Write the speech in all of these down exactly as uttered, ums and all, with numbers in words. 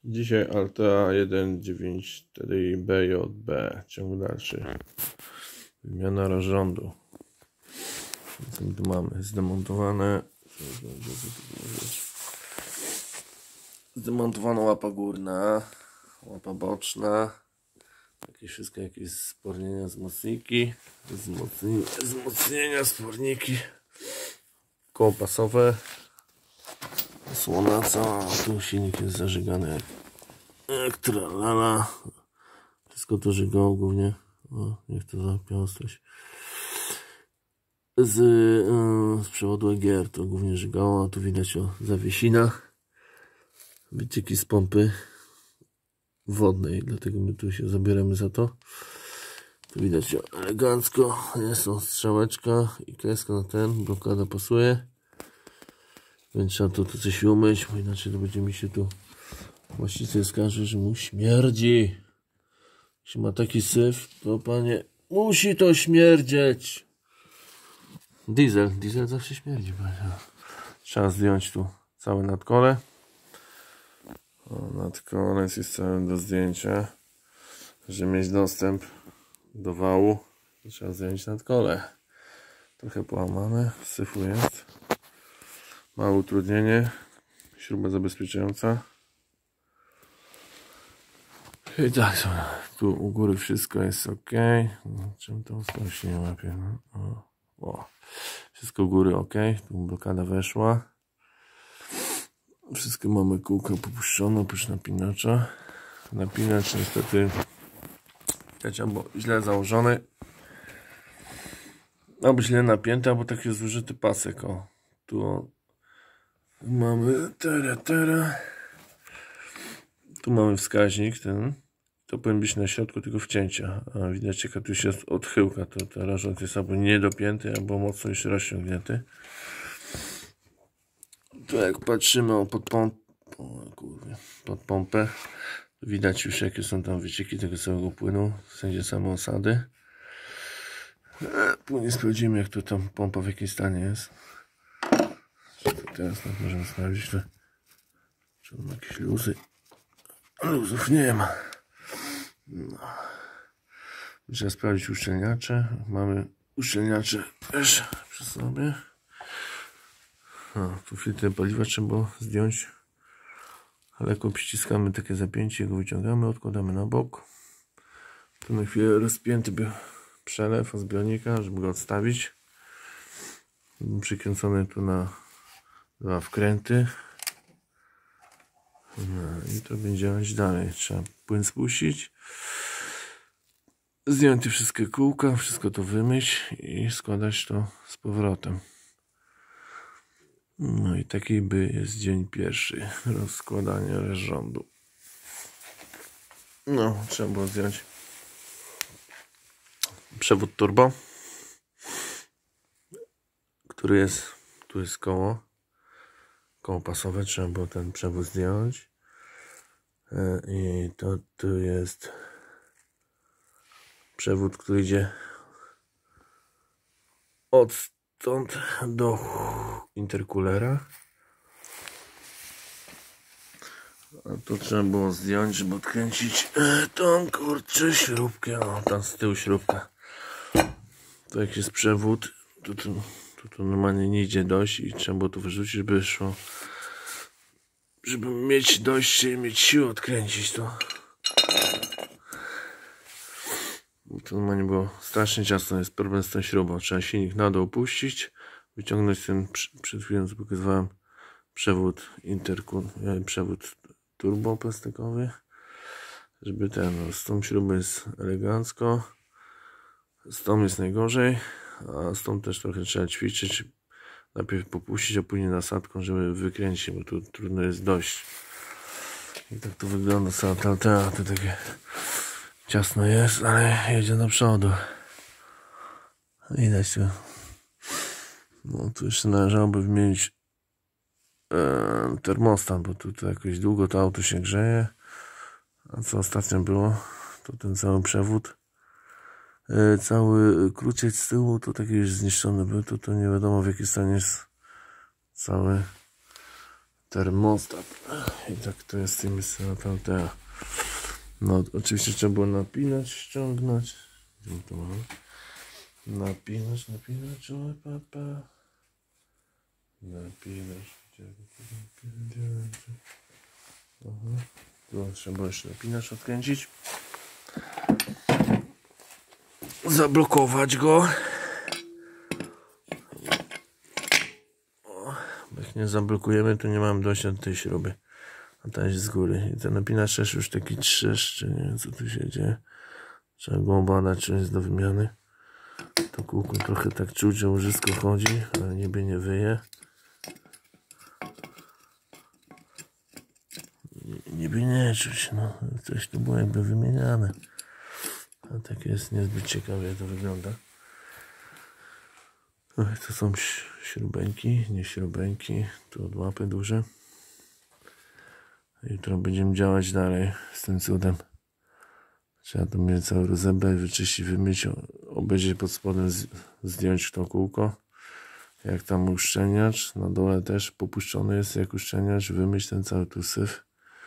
Dzisiaj Altea jeden dziewięć cztery B J B, ciąg dalszy, wymiana rozrządu. Co my tu mamy? Zdemontowane, zdemontowana łapa górna, łapa boczna, jakieś wszystkie jakieś spornienia, wzmocniki, wzmocnienia, wzmocnienia, sporniki, koło pasowe, osłona cała, tu silnik jest zażygany jak, jak tralala, wszystko to żygało głównie, o, niech to zapiąstość. Z, yy, z przewodu E G R to głównie żygało, a tu widać o zawiesina, wycieki z pompy wodnej, dlatego my tu się zabieramy za to. Tu widać elegancko, jest to strzałeczka i kreska na ten, blokada pasuje, więc trzeba to, to coś umyć, bo inaczej to będzie mi się tu właściciel skarży, że mu śmierdzi. Jeśli ma taki syf, to panie, musi to śmierdzieć. Diesel, diesel zawsze śmierdzi, panie. Trzeba zdjąć tu całe nadkole. O, nadkolec jest całe do zdjęcia. Żeby mieć dostęp do wału, trzeba zdjąć nadkole. Trochę połamane, syfu jest. Małe utrudnienie. Śruba zabezpieczająca. I tak są. Tu u góry wszystko jest ok. Czym to ostrość nie łapie? O, o. Wszystko u góry ok. Tu blokada weszła. Wszystkie mamy kółka popuszczone oprócz napinacza. Napinacz niestety widać albo źle założony, albo źle napięty, albo taki zużyty pasek. O, tu o, mamy tera, tera. Tu mamy wskaźnik ten. To powinien być na środku tego wcięcia. A widać jaka tu jest odchyłka. To ten rozrząd jest albo niedopięty, albo mocno już rozciągnięty. Tu jak patrzymy o, pod, pomp o, kurwa, pod pompę, widać już jakie są tam wycieki tego całego płynu, w sensie same osady. Później sprawdzimy jak to tam pompa w jakim stanie jest. Teraz tak możemy sprawdzić, to, czy mam jakieś luzy. Luzów nie ma. No. Trzeba sprawdzić uszczelniacze. Mamy uszczelniacze też przy sobie. A, tu filtr paliwa trzeba było zdjąć. Lekko przyciskamy takie zapięcie, go wyciągamy, odkładamy na bok. Tu na chwilę rozpięty był przelew od zbiornika, żeby go odstawić. Przykręcony tu na dwa wkręty. No i to będzie działać dalej. Trzeba płyn spuścić. Zdjąć te wszystkie kółka, wszystko to wymyć i składać to z powrotem. No i taki by jest dzień pierwszy. Rozkładanie rozrządu. No, trzeba było zdjąć przewód turbo, który jest, tu jest koło, koło pasowe, trzeba było ten przewód zdjąć. I to tu jest przewód, który idzie od stąd do interkulera. A tu trzeba było zdjąć, żeby odkręcić tą kurczę śrubkę. O, tam z tyłu śrubka. To jak jest przewód, to tu, to, to normalnie nie idzie dojść i trzeba było to wyrzucić, żeby szło, żeby mieć dojście i mieć siłę odkręcić to. To normalnie było strasznie ciasno, jest problem z tą śrubą. Trzeba silnik na dół puścić, wyciągnąć ten, przed chwilą co pokazywałem, przewód interkul, przewód turbo plastikowy, żeby ten, no, z tą śrubą jest elegancko, z tą jest najgorzej, a z tą też trochę trzeba ćwiczyć, najpierw popuścić, a później nasadką, żeby wykręcić, bo tu trudno jest dojść. I tak to wygląda cała ta Altea, to takie ciasno jest, ale jedzie do przodu. Widać tu. No tu jeszcze należałoby wymienić e, termostat, bo tu, tu jakoś długo to auto się grzeje. A co ostatnio było, to ten cały przewód, e, cały kruciec z tyłu, to taki już zniszczony był, to, to nie wiadomo w jakim stanie jest cały termostat. I tak to jest z tymi tamte. No oczywiście trzeba było napinać, ściągnąć. Gdzie to mamy? Napinać, napinać, o papa. Napinać. Aha. Tu trzeba jeszcze napinać, odkręcić. Zablokować go. O, jak nie zablokujemy, to nie mam dojścia do tej śruby. A ta jest z góry. I ten napinacz też już taki trzeszczy. Nie wiem co tu się dzieje. Trzeba go badać, czy jest do wymiany. To kółko trochę tak czuć, że łożysko chodzi, ale niby nie wyje. Niby nie czuć, no. Coś tu było jakby wymieniane. A tak jest niezbyt ciekawie, jak to wygląda. To są śrubeńki, nie śrubeńki. Tu od łapy duże. Jutro będziemy działać dalej z tym cudem. Trzeba to mnie cały rozebrać, wyczyścić, wymyć, obejrzeć pod spodem, zdjąć to kółko. Jak tam uszczelniacz, na dole też popuszczony jest jak uszczelniacz, wymyć ten cały tu syf.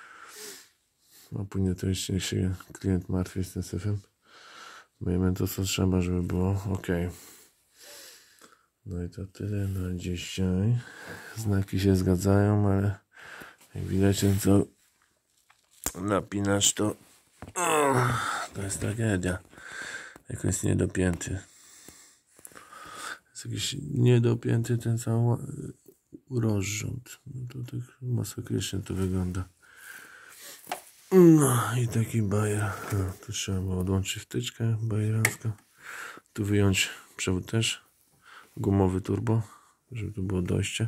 A później to jeszcze niech się klient martwi z tym syfem. Myjemy to co trzeba, żeby było ok. No i to tyle na dzisiaj. Znaki się zgadzają, ale jak widać ten co napinasz to o, to jest tragedia. Jak jest niedopięty. Jest jakiś niedopięty ten cały rozrząd. No to tak masakrycznie to wygląda. No i taki bajer. No, tu trzeba było odłączyć wtyczkę bajerowską. Tu wyjąć przewód też. Gumowy turbo, żeby tu było dojście.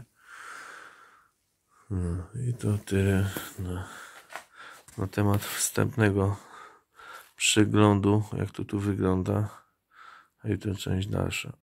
No i to tyle na, na temat wstępnego przeglądu, jak to tu wygląda. A jutro część dalsza.